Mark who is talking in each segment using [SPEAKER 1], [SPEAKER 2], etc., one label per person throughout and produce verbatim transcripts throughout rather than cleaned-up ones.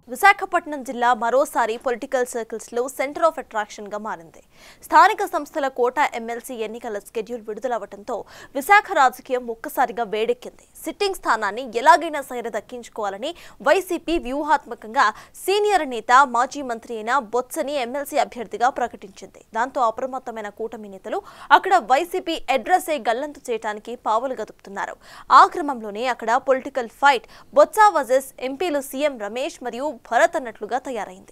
[SPEAKER 1] విశాఖపట్నం జిల్లా మరోసారి political circles లో సెంటర్ ఆఫ్ అట్రాక్షన్ గా మారింది. స్థానిక సంస్థల కోటా ఎమ్మెల్సీ ఎన్నికల షెడ్యూల్ విడుదలవడంతో విశాఖ రాజకీయం ఒక్కసారిగా వేడెక్కింది. సిట్టింగ్ స్థానాన్ని ఎలాగైనా సరే దక్కించుకోవాలని వైసీపీ వ్యూహాత్మకంగా సీనియర్ నేత మాజీ మంత్రి అయిన బొత్సని ఎమ్మెల్సీ అభ్యర్థిగా ప్రకటించింది. దాంతో అప్రమత్తమైన కూటమి నేతలు అక్కడ వైసీపీ అడ్రస్ ఏ గల్లంతు చేయడానికి పావులు గదుపుతున్నారు. ఆ క్రమంలోనే అక్కడ పొలిటికల్ ఫైట్ బొత్స వర్సెస్ ఎంపీలు సీఎం రమేష్ మరియు భరత్ అన్నట్లుగా తయారైంది.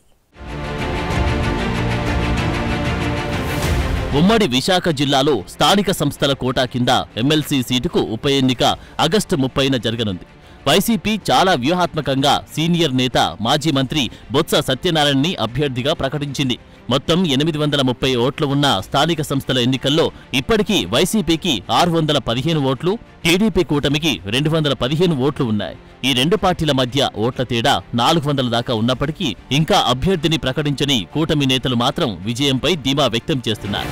[SPEAKER 2] ఉమ్మడి విశాఖ జిల్లాలో స్థానిక సంస్థల కోటా కింద ఎమ్మెల్సీ సీటుకు ఉప ఎన్నిక ఆగస్టు ముప్పైన జరగనుంది. వైసీపీ చాలా వ్యూహాత్మకంగా సీనియర్ నేత మాజీ మంత్రి బొత్స సత్యనారాయణని అభ్యర్థిగా ప్రకటించింది. మొత్తం ఎనిమిది వందల ముప్పై ఓట్లు ఉన్న స్థానిక సంస్థల ఎన్నికల్లో ఇప్పటికీ వైసీపీకి ఆరు వందల పదిహేను ఓట్లు, టీడీపీ కూటమికి రెండు వందల పదిహేను ఓట్లు ఉన్నాయి. ఈ రెండు పార్టీల మధ్య ఓట్ల తేడా నాలుగు వందల దాకా ఉన్నప్పటికీ ఇంకా అభ్యర్థిని ప్రకటించని కూటమి నేతలు మాత్రం విజయంపై ధీమా వ్యక్తం చేస్తున్నారు.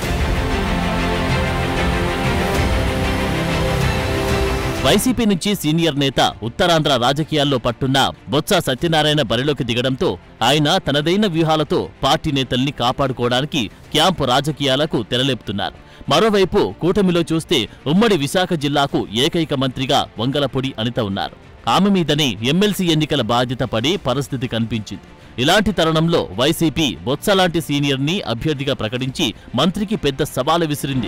[SPEAKER 2] వైసీపీ నుంచి సీనియర్ నేత ఉత్తరాంధ్ర రాజకీయాల్లో పట్టున్న బొత్స సత్యనారాయణ బరిలోకి దిగడంతో ఆయన తనదైన వ్యూహాలతో పార్టీ నేతల్ని కాపాడుకోవడానికి క్యాంపు రాజకీయాలకు తెరలేపుతున్నారు. మరోవైపు కూటమిలో చూస్తే ఉమ్మడి విశాఖ జిల్లాకు ఏకైక మంత్రిగా వంగలపూడి అనిత ఉన్నారు. ఆమె మీదనే ఎమ్మెల్సీ ఎన్నికల బాధ్యత పడే పరిస్థితి కనిపించింది. ఇలాంటి తరుణంలో వైసీపీ బొత్స లాంటి సీనియర్ని అభ్యర్థిగా ప్రకటించి మంత్రికి పెద్ద సవాలు విసిరింది.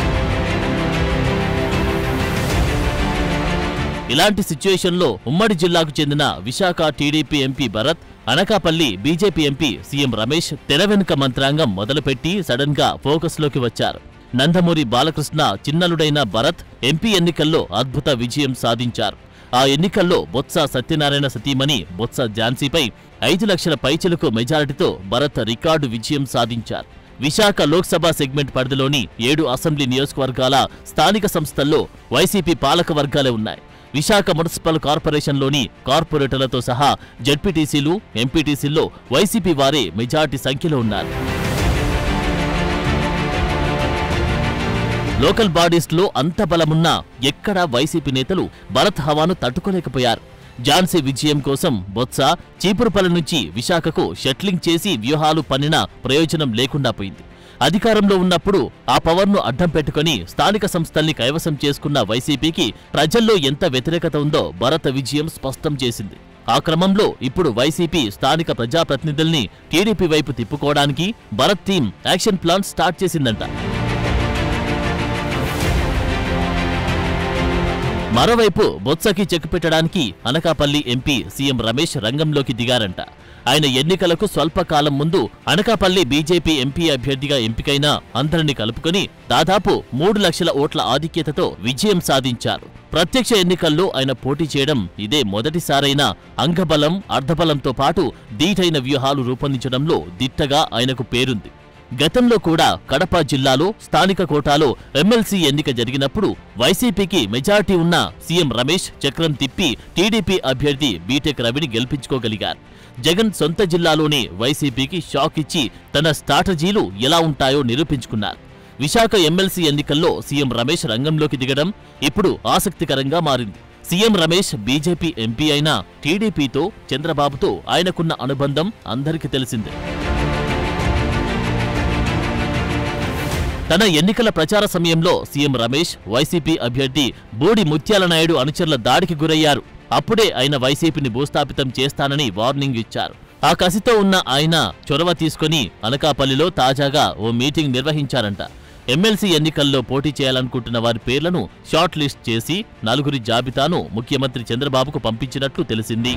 [SPEAKER 2] ఇలాంటి సిచ్యుయేషన్లో ఉమ్మడి జిల్లాకు చెందిన Visakha TDP MP Bharat, Anakapalli BJP MP CM Ramesh తెర వెనుక మంత్రాంగం మొదలుపెట్టి సడన్ గా ఫోకస్ లోకి వచ్చారు. నందమూరి బాలకృష్ణ చిన్నలుడైన భరత్ ఎంపీ ఎన్నికల్లో అద్భుత విజయం సాధించారు. ఆ ఎన్నికల్లో బొత్స సత్యనారాయణ సతీమణి బొత్స ఝాన్సీపై ఐదు లక్షల పైచిలకు మెజారిటీతో భరత్ రికార్డు విజయం సాధించారు. విశాఖ లోక్సభ సెగ్మెంట్ పరిధిలోని ఏడు అసెంబ్లీ నియోజకవర్గాల స్థానిక సంస్థల్లో వైసీపీ పాలక వర్గాలే ఉన్నాయి. విశాఖ మున్సిపల్ కార్పొరేషన్లోని కార్పొరేటర్లతో సహా జెడ్పీటీసీలు, ఎంపీటీసీల్లో వైసీపీ వారే మెజార్టీ సంఖ్యలో ఉన్నారు. లోకల్ బాడీస్లో అంత బలమున్నా ఎక్కడా వైసీపీ నేతలు భరత్ హవాను తట్టుకోలేకపోయారు. ఝాన్సీ విజయం కోసం బొత్స చీపురుపల్లి నుంచి విశాఖకు షట్లింగ్ చేసి వ్యూహాలు పన్నినా ప్రయోజనం లేకుండా పోయింది. అధికారంలో ఉన్నప్పుడు ఆ పవర్ను అడ్డం పెట్టుకుని స్థానిక సంస్థల్ని కైవసం చేసుకున్న వైసీపీకి ప్రజల్లో ఎంత వ్యతిరేకత ఉందో భరత్ విజయం స్పష్టం చేసింది. ఆ క్రమంలో ఇప్పుడు వైసీపీ స్థానిక ప్రజాప్రతినిధుల్ని టీడీపీ వైపు తిప్పుకోవడానికి Bharat team action plan start చేసిందంట. మరోవైపు బొత్సకి చెక్ పెట్టడానికి అనకాపల్లి ఎంపీ సీఎం రమేష్ రంగంలోకి దిగారంట. ఆయన ఎన్నికలకు స్వల్పకాలం ముందు అనకాపల్లి బీజేపీ ఎంపీ అభ్యర్థిగా ఎంపికైన అందరినీ కలుపుకొని దాదాపు మూడు లక్షల ఓట్ల ఆధిక్యతతో విజయం సాధించారు. ప్రత్యక్ష ఎన్నికల్లో ఆయన పోటీ చేయడం ఇదే మొదటిసారైన అంగబలం, అర్ధబలంతో పాటు దీటైన వ్యూహాలు రూపొందించడంలో దిట్టగా ఆయనకు పేరుంది. గతంలో కూడా కడప జిల్లాలో స్థానిక కోటాలో ఎమ్మెల్సీ ఎన్నిక జరిగినప్పుడు వైసీపీకి మెజార్టీ ఉన్న సీఎం రమేష్ చక్రం తిప్పి టీడీపీ అభ్యర్థి బీటెక్ రవిని గెలిపించుకోగలిగారు. జగన్ సొంత జిల్లాలోనే వైసీపీకి షాక్ ఇచ్చి తన స్ట్రాటజీలు ఎలా ఉంటాయో నిరూపించుకున్నారు. విశాఖ ఎమ్మెల్సీ ఎన్నికల్లో సీఎం రమేష్ రంగంలోకి దిగడం ఇప్పుడు ఆసక్తికరంగా మారింది. సీఎం రమేష్ బీజేపీ ఎంపీ అయినా టీడీపీతో, చంద్రబాబుతో ఆయనకున్న అనుబంధం అందరికీ తెలిసిందే. తన ఎన్నికల ప్రచార సమయంలో సీఎం రమేష్ వైసీపీ అభ్యర్థి బూడి ముత్యాల నాయుడు అనుచరుల దాడికి గురయ్యారు. అప్పుడే ఆయన వైసీపీని భూస్థాపితం చేస్తానని వార్నింగ్ ఇచ్చారు. ఆ కసితో ఉన్న ఆయన చొరవ తీసుకుని అనకాపల్లిలో తాజాగా ఓ మీటింగ్ నిర్వహించారంట. ఎమ్మెల్సీ ఎన్నికల్లో పోటీ చేయాలనుకుంటున్న వారి పేర్లను షార్ట్ లిస్ట్ చేసి నలుగురి జాబితాను ముఖ్యమంత్రి చంద్రబాబుకు పంపించినట్లు తెలిసింది.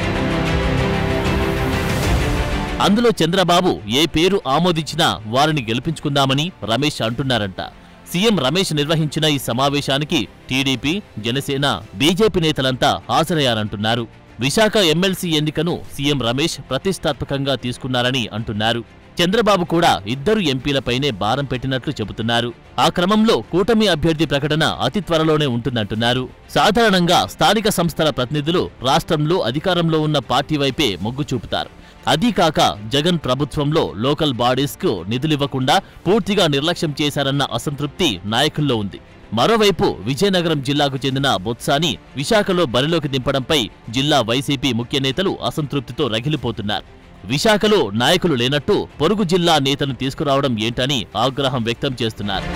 [SPEAKER 2] అందులో చంద్రబాబు ఏ పేరు ఆమోదించినా వారిని గెలిపించుకుందామని రమేష్ అంటున్నారంట. సీఎం రమేష్ నిర్వహించిన ఈ సమావేశానికి టీడీపీ, జనసేన, బీజేపీ నేతలంతా హాజరయ్యారంటున్నారు. విశాఖ ఎమ్మెల్సీ ఎన్నికను సీఎం రమేష్ ప్రతిష్టాత్మకంగా తీసుకున్నారని అంటున్నారు. చంద్రబాబు కూడా ఇద్దరు ఎంపీలపైనే భారం పెట్టినట్లు చెబుతున్నారు. ఆ క్రమంలో కూటమి అభ్యర్థి ప్రకటన అతి త్వరలోనే ఉంటుందంటున్నారు. సాధారణంగా స్థానిక సంస్థల ప్రతినిధులు రాష్ట్రంలో అధికారంలో ఉన్న పార్టీ వైపే మొగ్గు చూపుతారు. అదీ కాక జగన్ ప్రభుత్వంలో లోకల్ బాడీస్ కు నిధులివ్వకుండా పూర్తిగా నిర్లక్ష్యం చేశారన్న అసంతృప్తి నాయకుల్లో ఉంది. మరోవైపు విజయనగరం జిల్లాకు చెందిన బొత్సాని విశాఖలో బరిలోకి దింపడంపై జిల్లా వైసీపీ ముఖ్య నేతలు అసంతృప్తితో రగిలిపోతున్నారు. విశాఖలో నాయకులు లేనట్టు పొరుగు జిల్లా నేతను తీసుకురావడం ఏంటని ఆగ్రహం వ్యక్తం చేస్తున్నారు.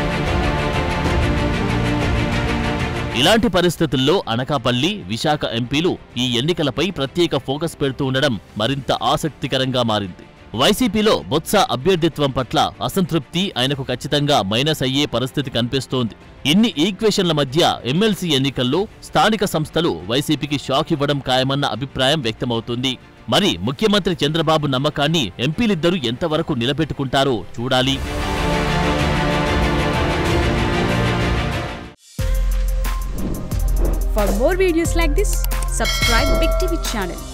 [SPEAKER 2] ఇలాంటి పరిస్థితుల్లో అనకాపల్లి, విశాఖ ఎంపీలు ఈ ఎన్నికలపై ప్రత్యేక ఫోకస్ పెడుతూ ఉండడం మరింత ఆసక్తికరంగా మారింది. వైసీపీలో బొత్స అభ్యర్థిత్వం పట్ల అసంతృప్తి ఆయనకు ఖచ్చితంగా మైనస్ అయ్యే పరిస్థితి కనిపిస్తోంది. ఇన్ని ఈక్వేషన్ల మధ్య ఎమ్మెల్సీ ఎన్నికల్లో స్థానిక సంస్థలు వైసీపీకి షాక్ ఇవ్వడం ఖాయమన్న అభిప్రాయం వ్యక్తమవుతుంది. మరి ముఖ్యమంత్రి చంద్రబాబు నమ్మకాన్ని ఎంపీలిద్దరూ ఎంతవరకు నిలబెట్టుకుంటారో చూడాలి.
[SPEAKER 3] For more videos like this, subscribe Big T V channel.